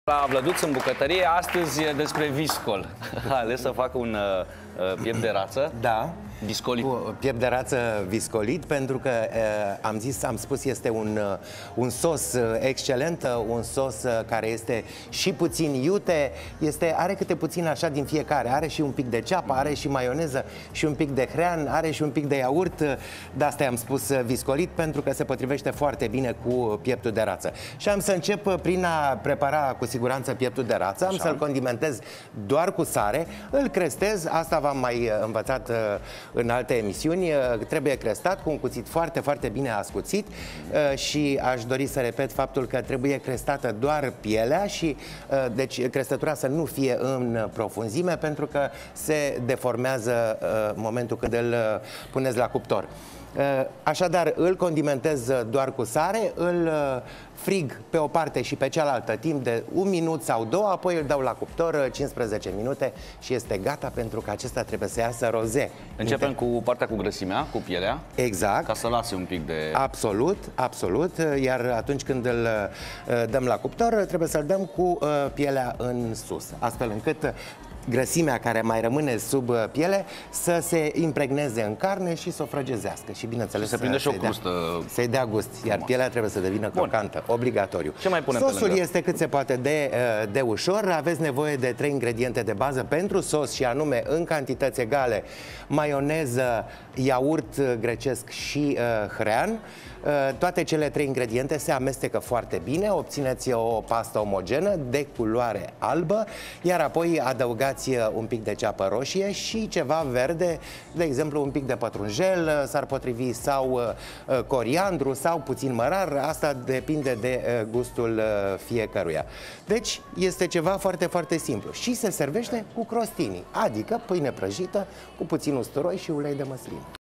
La Vlăduț în bucătărie, astăzi despre viscol. A ales să facă un piept de rață. Da. Viscolit. Cu piept de rață viscolit, pentru că am spus, este un sos excelent, un sos care este și puțin iute, are câte puțin așa din fiecare, are și un pic de ceapă, are și maioneză, și un pic de hrean, are și un pic de iaurt. De asta am spus viscolit, pentru că se potrivește foarte bine cu pieptul de rață. Și am să încep prin a prepara cu siguranță pieptul de rață. Am să-l condimentez doar cu sare, îl crestez, asta v-am mai învățat în alte emisiuni. Trebuie crestat cu un cuțit foarte, foarte bine ascuțit și aș dori să repet faptul că trebuie crestată doar pielea și deci crestătura să nu fie în profunzime, pentru că se deformează momentul când îl puneți la cuptor. Așadar, îl condimentez doar cu sare, îl frig pe o parte și pe cealaltă timp de 1 minut sau 2, apoi îl dau la cuptor 15 minute și este gata, pentru că acesta trebuie să iasă roze. Începem cu partea cu grăsimea, cu pielea. Exact. Ca să lase un pic de... Absolut, absolut. Iar atunci când îl dăm la cuptor, trebuie să-l dăm cu pielea în sus, astfel încât grăsimea care mai rămâne sub piele să se impregneze în carne și să o frăgezească. Și bineînțeles să prinde și o crustă. Să-i dea gust, iar pielea trebuie să devină crocantă, obligatoriu. Ce mai punem Sosul pe lângă? este cât se poate de ușor. Aveți nevoie de 3 ingrediente de bază pentru sos, și anume, în cantități egale, maioneză, iaurt grecesc și hrean. Toate cele 3 ingrediente se amestecă foarte bine, obțineți o pastă omogenă de culoare albă, iar apoi adăugați un pic de ceapă roșie și ceva verde, de exemplu un pic de pătrunjel s-ar potrivi, sau coriandru, sau puțin mărar, asta depinde de gustul fiecăruia. Deci este ceva foarte, foarte simplu și se servește cu crostini, adică pâine prăjită cu puțin usturoi și ulei de măsline.